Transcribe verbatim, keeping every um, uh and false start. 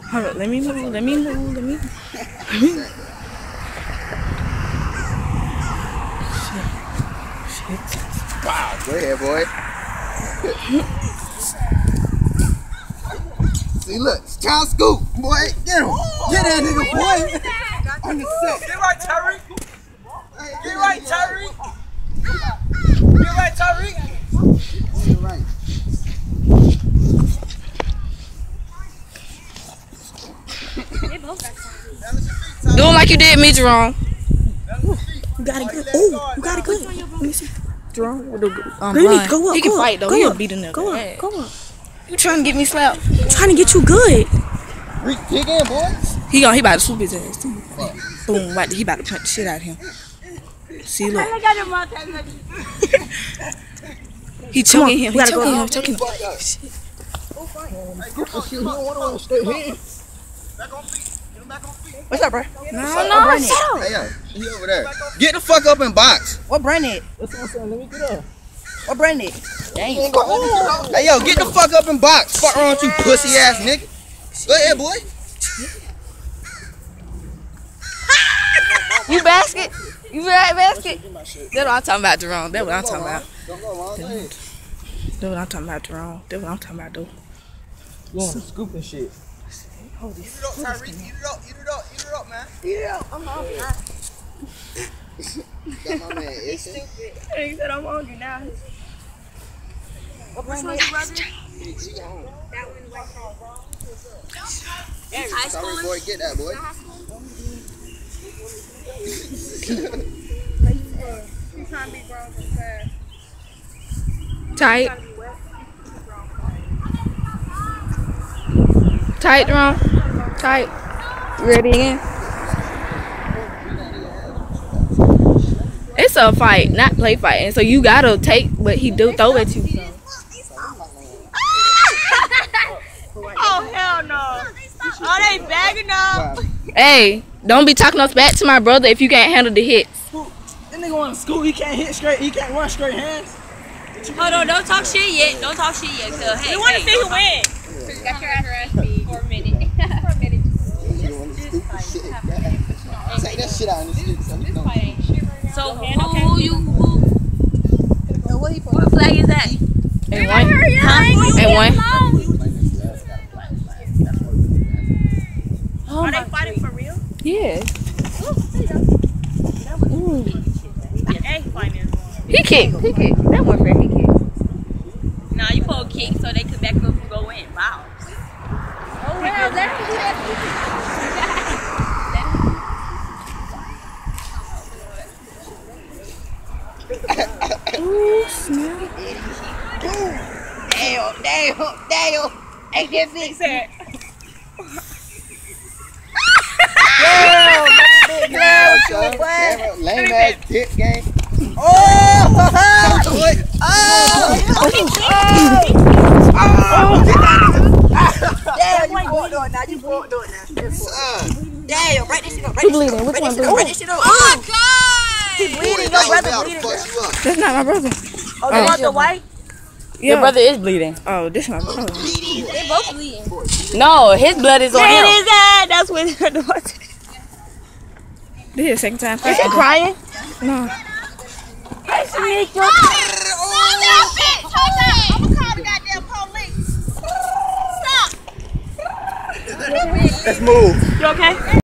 Hold up, let me move, let me move, let me move. Shit. Shit. Wow, go ahead, boy. See, look, it's time to scoop, boy. Get him. Get that nigga, boy. On the set. Get right, Tyreke. Get right, Tyreke. Get right, Tyreke. Get right. Do it like you did me, Jerome. You got it good. Oh, you got it good. Let me see. Jerome, what do um, Really? Go up. He can go fight though. Go He'll up. beat him. Go up. Go up. You trying to get me slapped? I'm trying to get you good. Reek, dig in, boy. He gonna he about to swoop his ass too. Boom! Right, he about to punch the shit out of him. See, look. He choking him. He choking him. Choking him. What's up, bro? No, no, shut up. Hey, yo, he over there. Get the fuck up and box. What brand it? That's what I'm saying. Let me get up. What brand it? Dang. Hey, yo, get the fuck up and box. Fuck wrong with you, pussy ass nigga. Go ahead, boy. You basket. You right basket. That's what I'm talking about, Jerome. That's what I'm talking about. Don't go wrong. That's what I'm talking about, Jerome. That's what I'm talking about, though. Yeah, scooping shit. Hold Eat this. it up, Tyreke. Eat it up. Eat it up. Eat it up, man. Yeah, I'm hungry. Got my man itching. He said I'm hungry now. What brand it? Sorry, boy. Get that, boy. Tight. Tight, Jerome. Tight. You ready again? It's a fight, not play fighting. So you gotta take what he do throw at you. Oh, hell no. Oh, they bagging up. Hey, don't be talking us back to my brother if you can't handle the hits. That nigga want to school. He can't hit straight. He can't run straight hands. Hold on, don't talk shit yet. Don't talk shit yet. So, hey, we want to see who wins. Got your ass beat for a minute. For a minute. Take that shit out in the street. So, who you, who? What flag is that? And one. And one. Oh, are they fighting for real? Yeah. Hey, fighting. He kicked. He kicked. That one fair. He kicked. Nah, you pull a kick so they could back up and go in. Wow. Oh, well, let him do that. Ooh, snap. Damn, damn, damn. Ain't that big said. Lame ass tip game. Oh! Oh! Oh! Damn, you bought doing now. You bought doing now. Damn, write this shit up. Who bleeding? Which one bleeding? Write this shit up. Oh, God! He bleeding. Your brother bleeding. That's not my brother. Oh, you want the white? Yeah. Your brother is bleeding. Oh, this is my brother. They both bleeding. No, his blood is on Man, him. his ass. That's what they're doing. This is the second time. Is he crying? No. Hey, Shanika. I'm gonna call the goddamn police. Stop. Let's move. You okay?